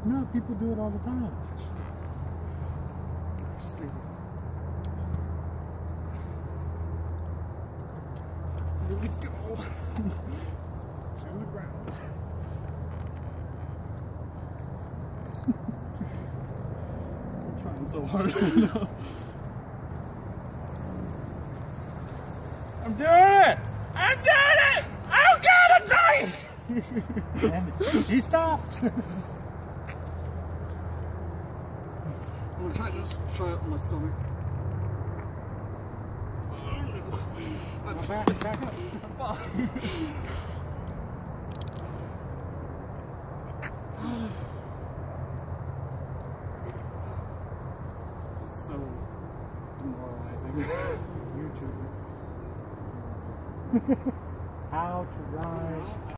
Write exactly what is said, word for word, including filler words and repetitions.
No, people do it all the time. Stupid. Here we go. To the ground. I'm trying so hard. I'm doing it! I'm doing it! Oh God, I'm dying! And he stopped. I'm gonna try this. Try it on my stomach. Back, back up. So demoralizing. YouTube. How to ride